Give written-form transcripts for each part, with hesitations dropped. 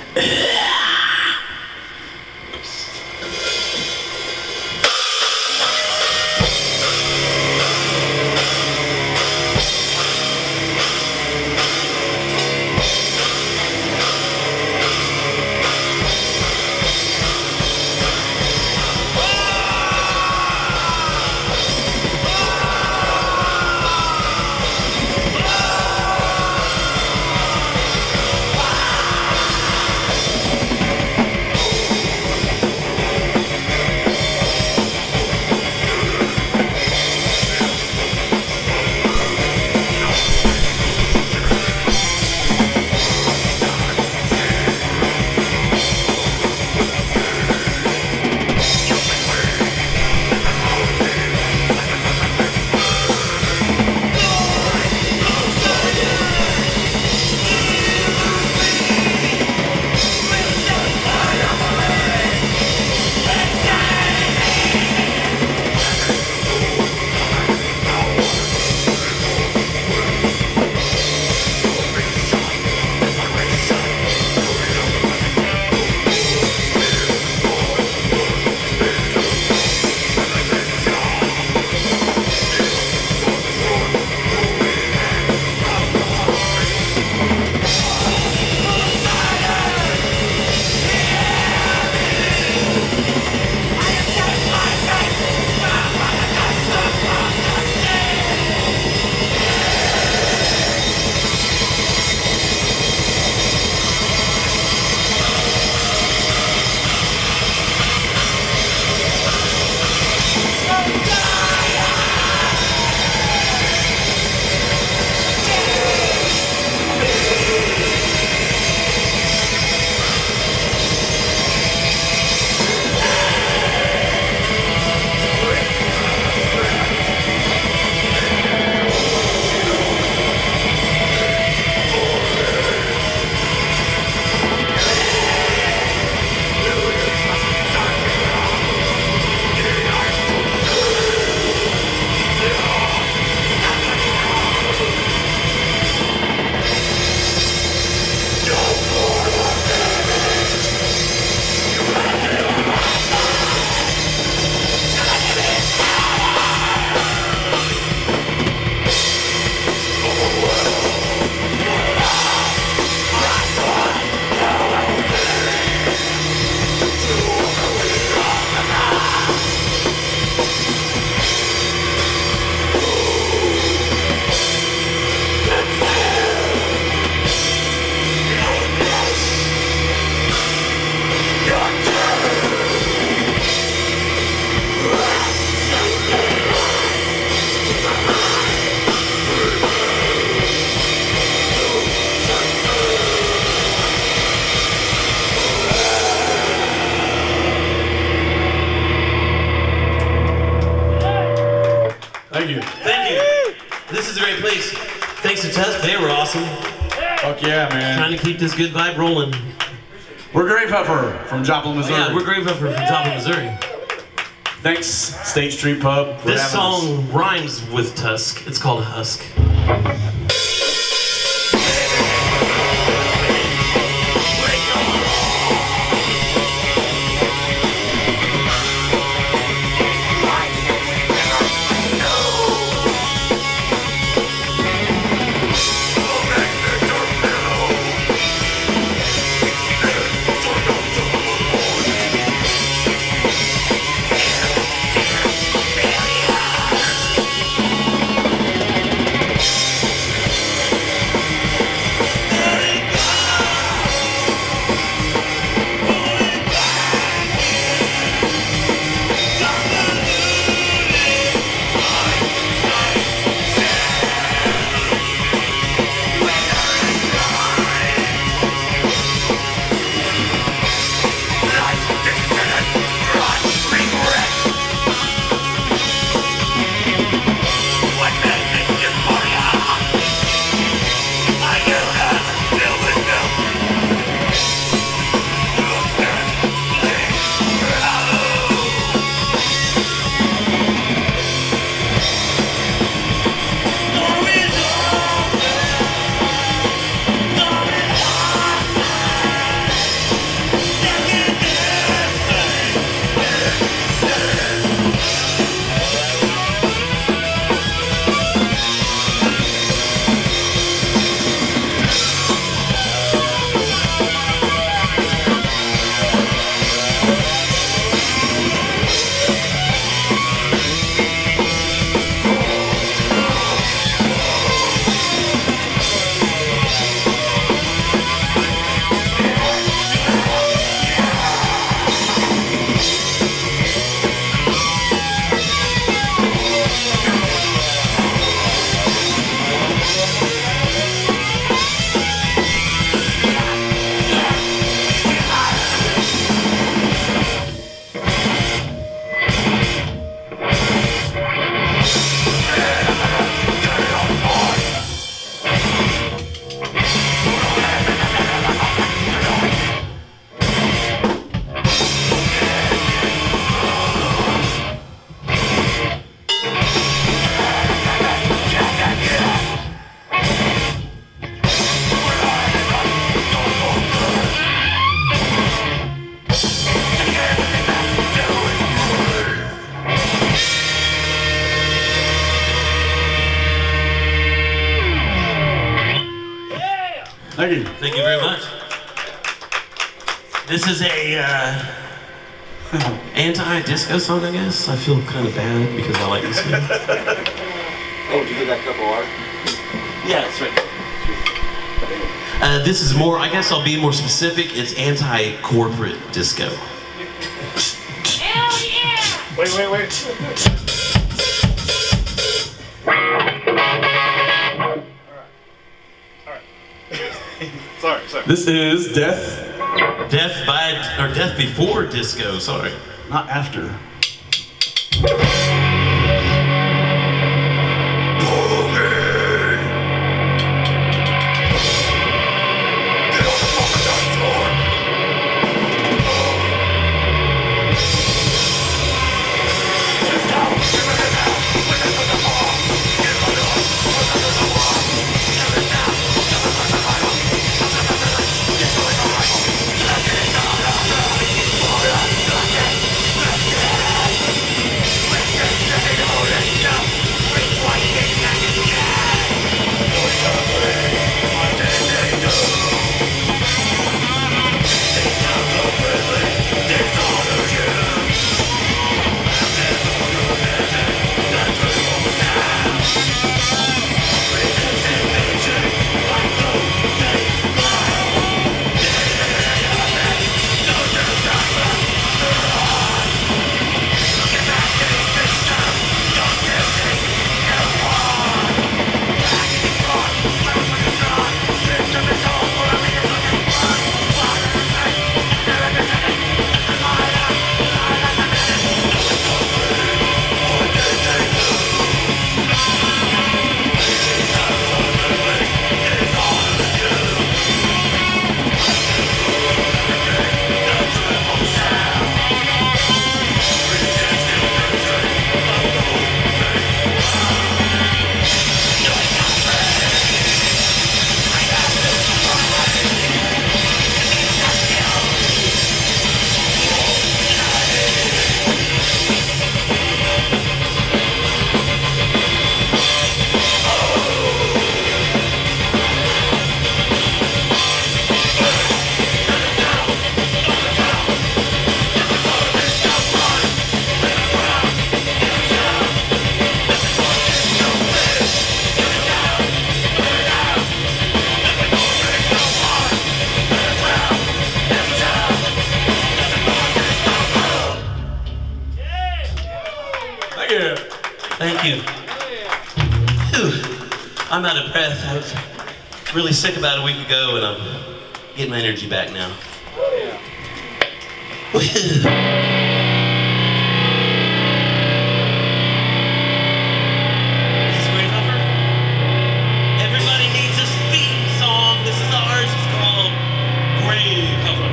Thank you. Thank you. This is a great place. Thanks to Tusk, they were awesome. Fuck yeah, man. Trying to keep this good vibe rolling. We're Gravehuffer from Joplin, Missouri. Yeah, we're Gravehuffer from Joplin, Missouri. Thanks, State Street Pub. This song rhymes with Tusk. It's called Husk. Thank you very much. This is a anti-disco song, I guess. I feel kind of bad because I like this song. Oh, did you get that cup of water? Yeah, that's right. This is more, I guess I'll be more specific. It's anti-corporate disco. Hell yeah! Wait. All right. Sorry. This is Death, Death before disco, sorry. not after. Thank you. Whew. I'm out of breath. I was really sick about a week ago, and I'm getting my energy back now. Whew. Everybody needs a theme song. This is ours. It's called Gravehuffer.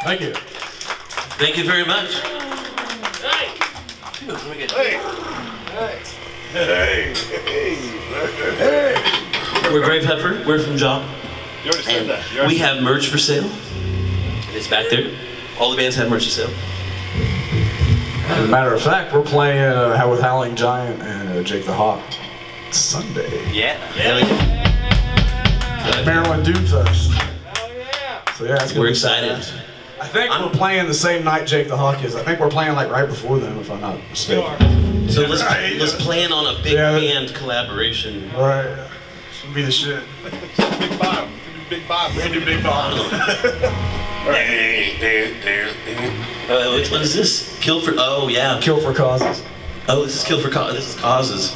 Thank you. Thank you very much. Hey! We're Gravehuffer. We're from Job. You already said that. We have merch for sale. It's back there. All the bands have merch for sale. As a matter of fact, we're playing with Howling Giant and Jake the Hawk Sunday. Yeah. Maryland Dude Fest. Oh yeah! So yeah, it's gonna We're be excited. badass. I think we're playing the same night Jake the Hawk is. I think we're playing like right before them, if I'm not mistaken. So let's plan on a big band collaboration. Right. Should be the shit. Big Bob. Big Bob. We're gonna do Big Bob. Which one is this? Kill for? Oh yeah. Kill for Causes. Oh, this is Kill for Causes. This is Causes.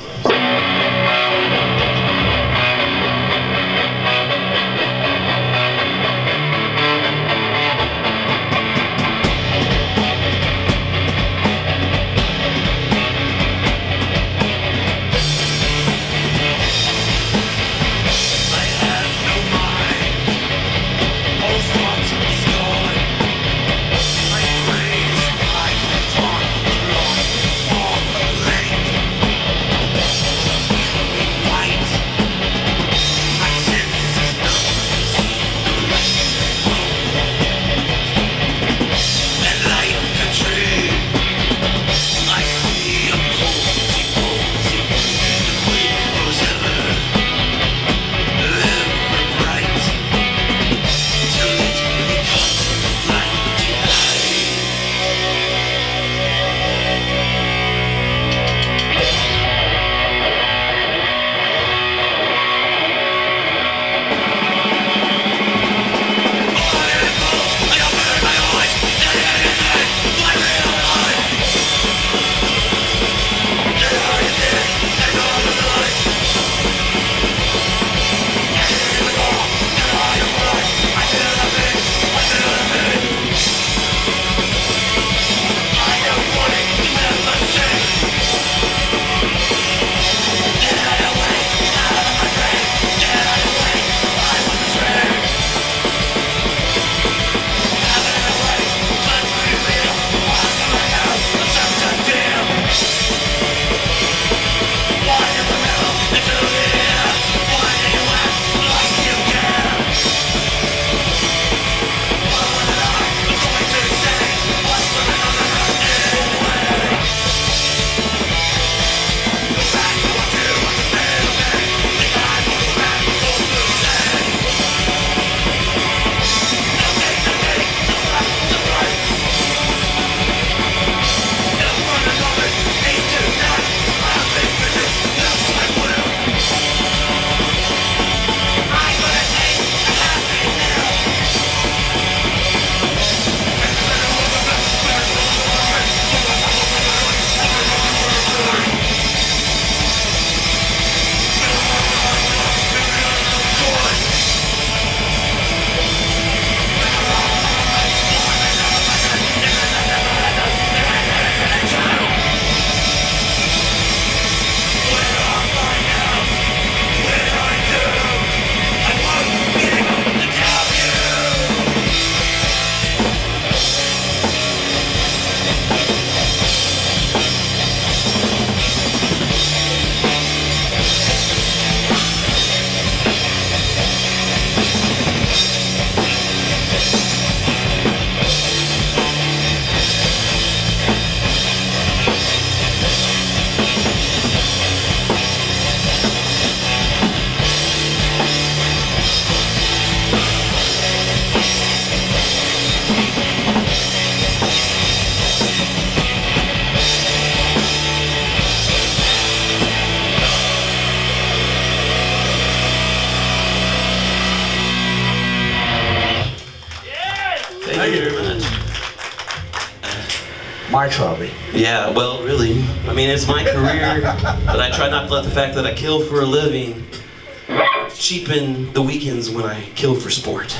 Thank you very much. Mike's hobby. Yeah, well, really. I mean, it's my career, but I try not to let the fact that I kill for a living cheapen the weekends when I kill for sport.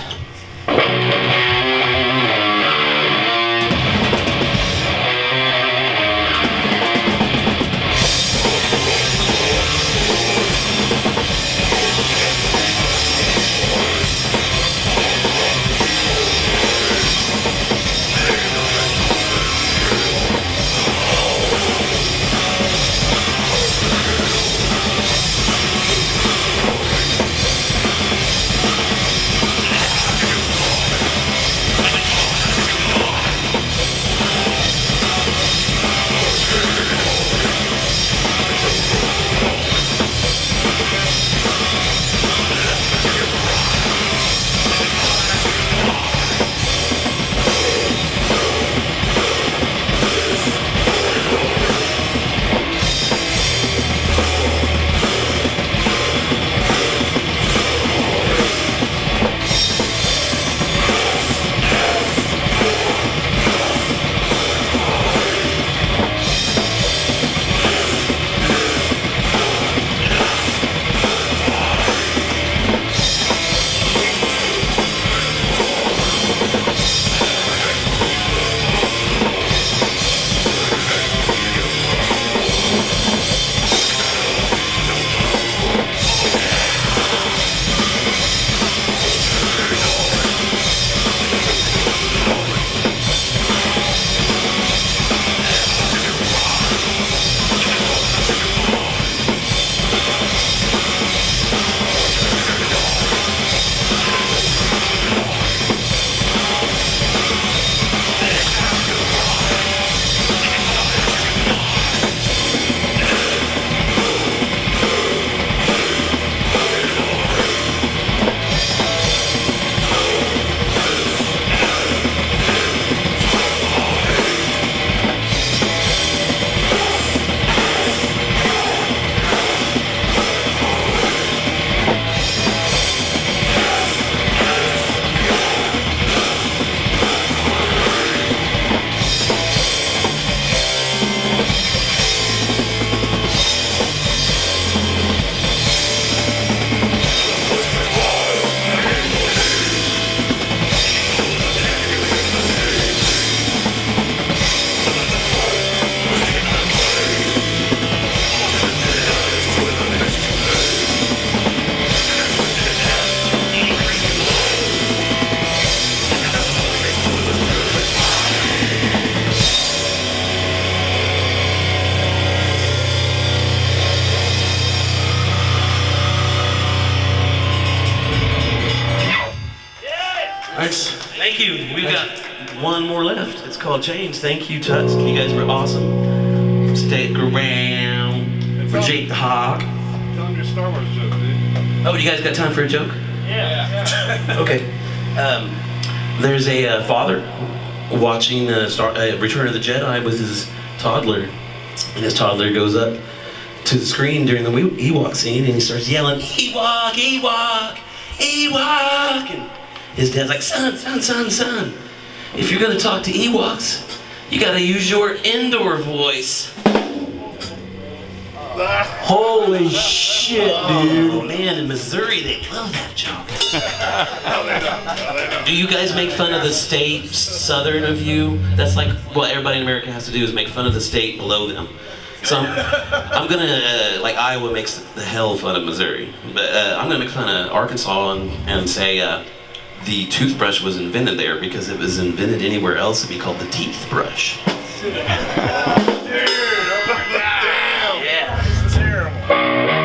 Thanks. Thank you. We've got one more left. It's called James. Thank you, Tuts. You guys were awesome. Stick around for Jake the Hawk. Tell him your Star Wars joke, dude. Oh, you guys got time for a joke? Yeah. Okay. There's a father watching Return of the Jedi with his toddler, and his toddler goes up to the screen during the Ewok scene, and he starts yelling, "Ewok, Ewok, Ewok!" And his dad's like, "Son, son, son, son, if you're gonna talk to Ewoks, you gotta use your indoor voice." Holy shit, dude. Oh man, in Missouri they love that joke. No, they don't. No, they don't. Do you guys make fun of the state southern of you? That's like what everybody in America has to do, is make fun of the state below them. So I'm gonna, like Iowa makes the hell fun of Missouri, but I'm gonna make fun of Arkansas and say the toothbrush was invented there, because if it was invented anywhere else it'd be called the teeth brush. Dude, oh my God. Yeah. It's terrible.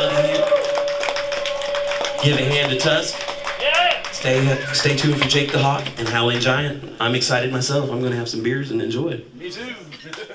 reality here. Give a hand to Tusk. Stay tuned for Jake the Hawk and Howling Giant. I'm excited myself. I'm going to have some beers and enjoy. Me too.